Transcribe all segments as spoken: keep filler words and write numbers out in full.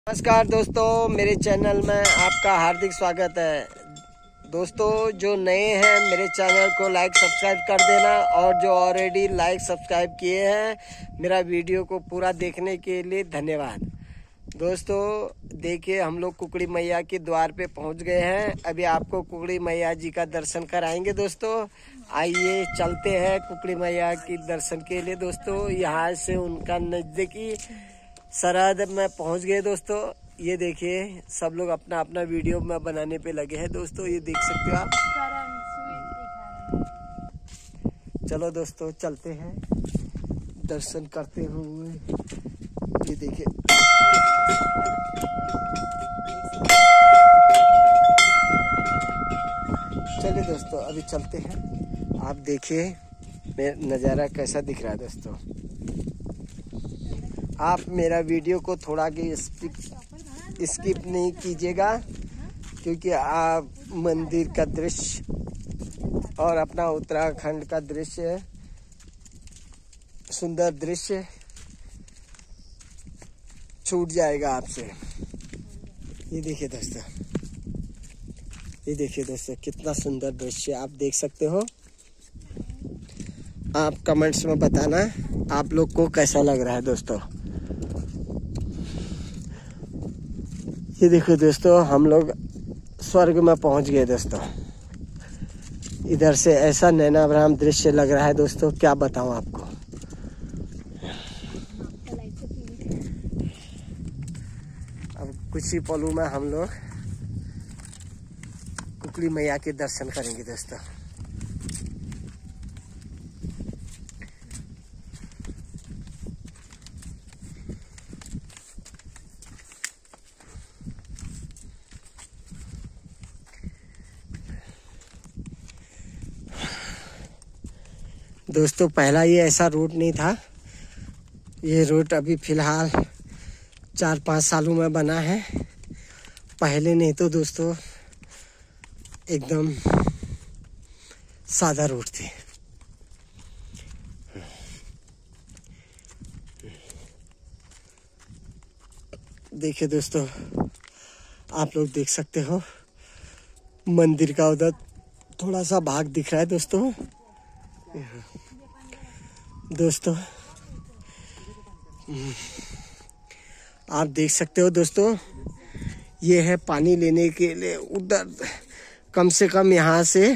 नमस्कार दोस्तों, मेरे चैनल में आपका हार्दिक स्वागत है। दोस्तों जो नए हैं मेरे चैनल को लाइक सब्सक्राइब कर देना, और जो ऑलरेडी लाइक सब्सक्राइब किए हैं मेरा वीडियो को पूरा देखने के लिए धन्यवाद। दोस्तों देखिए, हम लोग कुकड़ी मैया के द्वार पे पहुंच गए हैं। अभी आपको कुकड़ी मैया जी का दर्शन कराएंगे। दोस्तों आइए चलते हैं कुकड़ी मैया की दर्शन के लिए। दोस्तों यहाँ से उनका नजदीकी सरहद में पहुंच गए। दोस्तों ये देखिए, सब लोग अपना अपना वीडियो में बनाने पे लगे हैं। दोस्तों ये देख सकते हो आप। चलो दोस्तों चलते हैं दर्शन करते हुए। ये देखिए, चलिए दोस्तों अभी चलते हैं। आप देखिए मेरा नज़ारा कैसा दिख रहा है। दोस्तों आप मेरा वीडियो को थोड़ा भी स्किप नहीं कीजिएगा, क्योंकि आप मंदिर का दृश्य और अपना उत्तराखंड का दृश्य, सुंदर दृश्य छूट जाएगा आपसे। ये देखिए दोस्तों, ये देखिए दोस्तों, कितना सुंदर दृश्य आप देख सकते हो। आप कमेंट्स में बताना आप लोग को कैसा लग रहा है। दोस्तों ये देखो दोस्तों, हम लोग स्वर्ग में पहुंच गए। दोस्तों इधर से ऐसा नैनाभ्राम दृश्य लग रहा है। दोस्तों क्या बताऊं आपको। अब कुछ ही पलों में हम लोग कुकड़ी मैया के दर्शन करेंगे। दोस्तों दोस्तों पहला ये ऐसा रोड नहीं था। ये रोड अभी फिलहाल चार पाँच सालों में बना है। पहले नहीं तो दोस्तों एकदम सादा रोड थे। देखिए दोस्तों, आप लोग देख सकते हो मंदिर का उधर थोड़ा सा भाग दिख रहा है। दोस्तों दोस्तों आप देख सकते हो। दोस्तों ये है पानी लेने के लिए उधर, कम से कम यहाँ से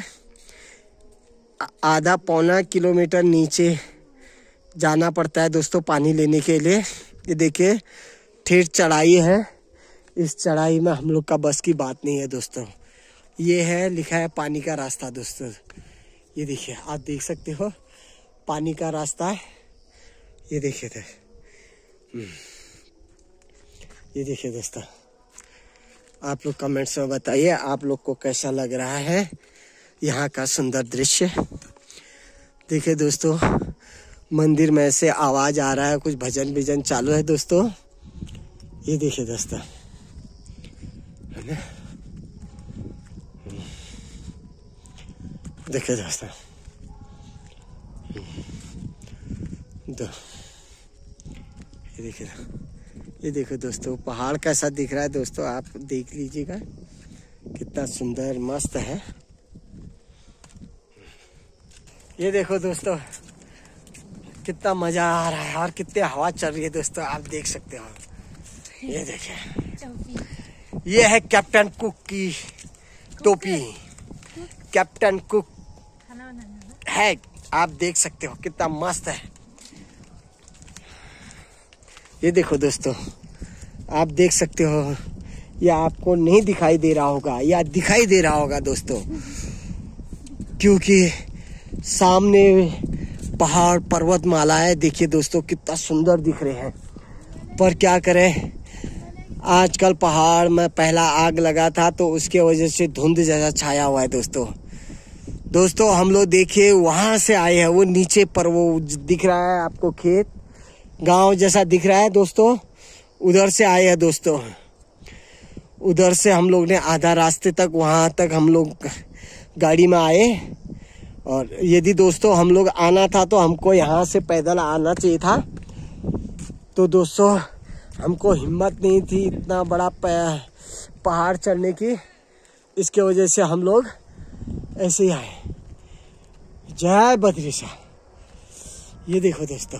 आधा पौना किलोमीटर नीचे जाना पड़ता है दोस्तों पानी लेने के लिए। ये देखिए ठेठ चढ़ाई है। इस चढ़ाई में हम लोग का बस की बात नहीं है। दोस्तों ये है लिखा है पानी का रास्ता। दोस्तों ये देखिए, आप देख सकते हो पानी का रास्ता है। ये देखिए थे, ये देखिए दोस्तों, आप लोग कमेंट्स में बताइए आप लोग को कैसा लग रहा है यहाँ का सुंदर दृश्य। देखिए दोस्तों, मंदिर में से आवाज आ रहा है, कुछ भजन भजन चालू है। दोस्तों ये देखिए दोस्तों, है ना। देखिए दोस्तों, दो ये देखिए, ये देखो दोस्तों पहाड़ कैसा दिख रहा है। दोस्तों आप देख लीजिएगा कितना सुंदर मस्त है। ये देखो दोस्तों कितना मजा आ रहा है और कितनी हवा चल रही है। दोस्तों आप देख सकते हो। ये देखिए, ये है कैप्टन कुक की टोपी। कैप्टन कुक है, आप देख सकते हो कितना मस्त है। ये देखो दोस्तों, आप देख सकते हो। या आपको नहीं दिखाई दे रहा होगा या दिखाई दे रहा होगा दोस्तों, क्योंकि सामने पहाड़ पर्वतमाला है। देखिए दोस्तों कितना सुंदर दिख रहे हैं। पर क्या करें, आजकल पहाड़ में पहला आग लगा था तो उसके वजह से धुंध जैसा छाया हुआ है। दोस्तों दोस्तों हम लोग देखिए वहां से आए हैं। वो नीचे पर वो दिख रहा है आपको, खेत गांव जैसा दिख रहा है। दोस्तों उधर से आए हैं। दोस्तों उधर से हम लोग ने आधा रास्ते तक, वहां तक हम लोग गाड़ी में आए। और यदि दोस्तों हम लोग आना था तो हमको यहाँ से पैदल आना चाहिए था। तो दोस्तों हमको हिम्मत नहीं थी इतना बड़ा पहाड़ चढ़ने की, इसके वजह से हम लोग ऐसे ही आए। जय बद्रीशा। ये देखो दोस्तों,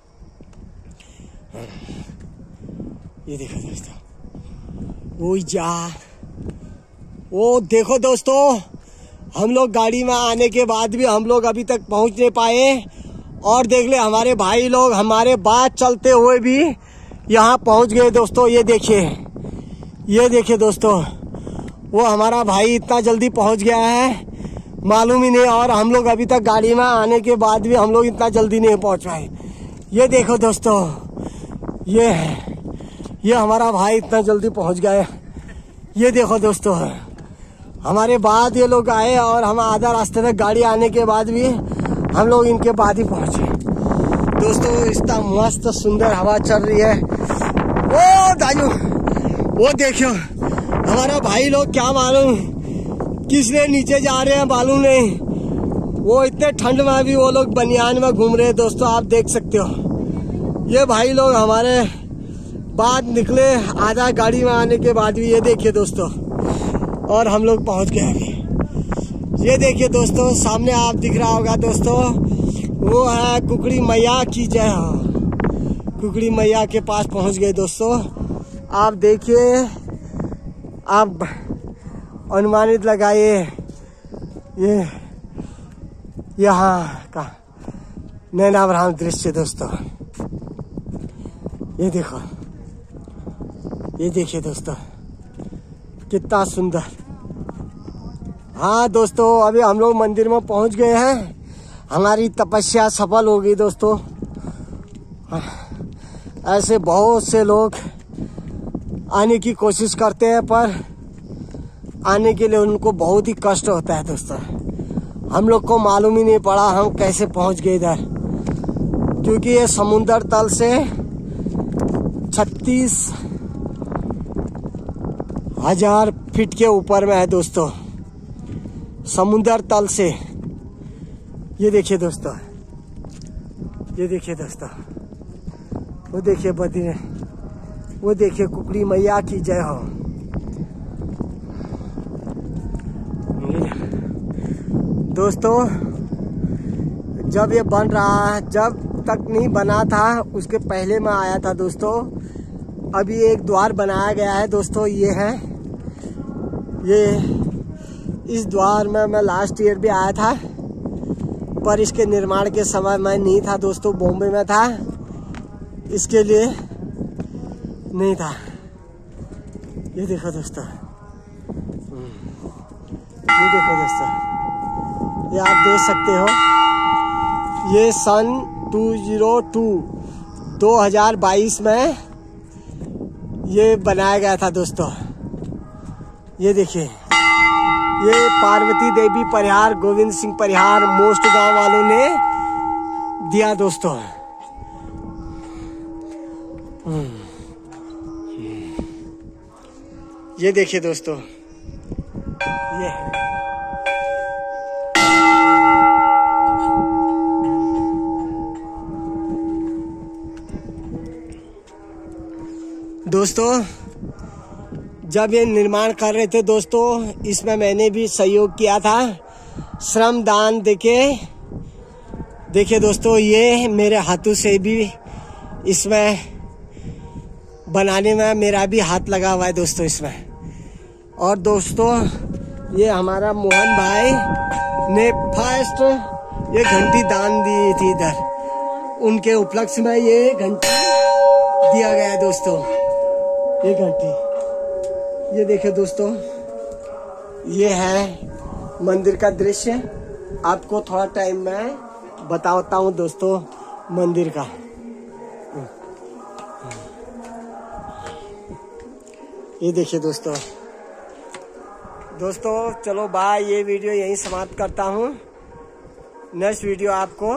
ये देखो दोस्तों, वो जा, वो देखो दोस्तों, हम लोग गाड़ी में आने के बाद भी हम लोग अभी तक पहुंच नहीं पाए। और देख ले हमारे भाई लोग हमारे बाद चलते हुए भी यहाँ पहुंच गए दोस्तों। ये देखिए, ये देखिए दोस्तों, वो हमारा भाई इतना जल्दी पहुंच गया है मालूम ही नहीं। और हम लोग अभी तक गाड़ी में आने के बाद भी हम लोग इतना जल्दी नहीं पहुंच पाए। ये देखो दोस्तों, ये ये हमारा भाई इतना जल्दी पहुंच गया। ये देखो दोस्तों, हमारे बाद ये लोग आए और हम आधा रास्ते तक गाड़ी आने के बाद भी हम लोग इनके बाद ही पहुंचे। दोस्तों इतना मस्त सुंदर हवा चल रही है। ओ दाजू, वो देखियो हमारा भाई लोग, क्या मालूम किस लिए नीचे जा रहे हैं मालूम नहीं। वो इतने ठंड में भी वो लोग बनियान में घूम रहे हैं दोस्तों, आप देख सकते हो। ये भाई लोग हमारे बाद निकले आधा गाड़ी में आने के बाद भी। ये देखिए दोस्तों, और हम लोग पहुंच गए अभी। ये देखिए दोस्तों, सामने आप दिख रहा होगा दोस्तों, वो है कुकड़ी मैया की जय हो। कुकड़ी मैया के पास पहुंच गए दोस्तों। आप देखिए, आप अनुमानित लगाइए ये यहाँ का नैनाभ्राम दृश्य दोस्तों। ये देखो, ये देखिए दोस्तों, कितना सुंदर। हाँ दोस्तों, अभी हम लोग मंदिर में पहुंच गए हैं। हमारी तपस्या सफल हो गई दोस्तों। ऐसे बहुत से लोग आने की कोशिश करते हैं, पर आने के लिए उनको बहुत ही कष्ट होता है दोस्तों। हम लोग को मालूम ही नहीं पड़ा हम कैसे पहुंच गए इधर, क्योंकि ये समुद्र तल से छत्तीस हजार फीट के ऊपर में है दोस्तों, समुद्र तल से। ये देखिए दोस्तों, ये देखिए दोस्तों, वो देखिए बद्री, वो देखिए कुकड़ी मैया की जय हो। दोस्तों जब ये बन रहा, जब तक नहीं बना था उसके पहले मैं आया था दोस्तों। अभी एक द्वार बनाया गया है दोस्तों, ये है, ये इस द्वार में मैं लास्ट ईयर भी आया था, पर इसके निर्माण के समय मैं नहीं था दोस्तों, बॉम्बे में था, इसके लिए नहीं था। ये देखो दोस्तों, ये देखो दोस्तों, ये आप देख सकते हो, ये सन दो हज़ार बाईस में ये बनाया गया था दोस्तों। ये देखिए, ये पार्वती देवी परिहार, गोविंद सिंह परिहार मोस्ट गांव वालों ने दिया दोस्तों। ये देखिए दोस्तों, ये दोस्तों जब ये निर्माण कर रहे थे दोस्तों, इसमें मैंने भी सहयोग किया था, श्रम दान देके। देखिए दोस्तों, ये मेरे हाथों से भी इसमें बनाने में मेरा भी हाथ लगा हुआ है दोस्तों इसमें। और दोस्तों ये हमारा मोहन भाई ने फर्स्ट ये घंटी दान दी थी इधर, उनके उपलक्ष्य में ये घंटी दिया गया है दोस्तों। ये घंटी, ये देखिए दोस्तों, ये है मंदिर का दृश्य। आपको थोड़ा टाइम में बताता हूँ दोस्तों मंदिर का। ये देखिए दोस्तों, दोस्तों चलो बाय, ये वीडियो यहीं समाप्त करता हूँ। नेक्स्ट वीडियो आपको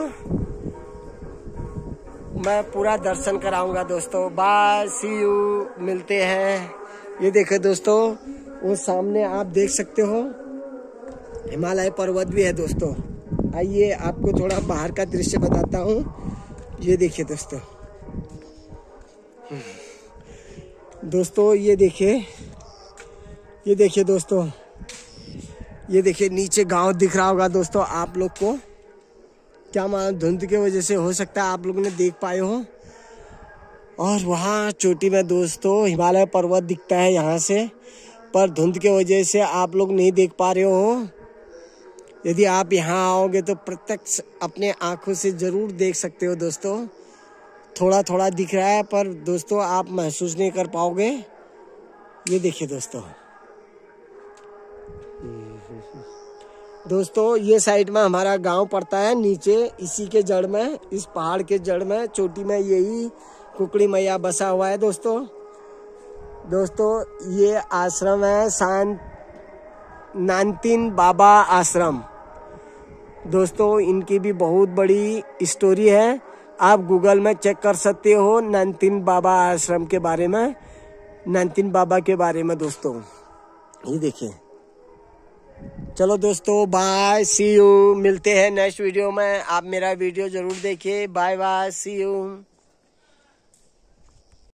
मैं पूरा दर्शन कराऊंगा दोस्तों। बाय, सी यू, मिलते हैं। ये देखो दोस्तों, वो सामने आप देख सकते हो हिमालय पर्वत भी है दोस्तों। आइए आपको थोड़ा बाहर का दृश्य बताता हूँ। ये देखिए दोस्तों, दोस्तों ये देखिए, ये देखिए दोस्तों, ये देखिए नीचे गांव दिख रहा होगा दोस्तों आप लोग को। क्या मालूम धुंध की वजह से हो सकता है आप लोग ने देख पाए हो। और वहाँ चोटी में दोस्तों हिमालय पर्वत दिखता है यहाँ से, पर धुंध की वजह से आप लोग नहीं देख पा रहे हो। यदि आप यहाँ आओगे तो प्रत्यक्ष अपने आंखों से जरूर देख सकते हो दोस्तों। थोड़ा थोड़ा दिख रहा है पर दोस्तों आप महसूस नहीं कर पाओगे। ये देखिए दोस्तों, दोस्तों ये साइड में हमारा गांव पड़ता है, नीचे इसी के जड़ में, इस पहाड़ के जड़ में चोटी में यही कुकड़ी मैया बसा हुआ है दोस्तों। दोस्तों ये आश्रम है शांत नानतीन बाबा आश्रम। दोस्तों इनकी भी बहुत बड़ी स्टोरी है, आप गूगल में चेक कर सकते हो नानतीन बाबा आश्रम के बारे में, नानतीन बाबा के बारे में दोस्तों। ये देखिए। चलो दोस्तों बाय, सी यू, मिलते हैं नेक्स्ट वीडियो में। आप मेरा वीडियो जरूर देखिए। Bye bye, see you.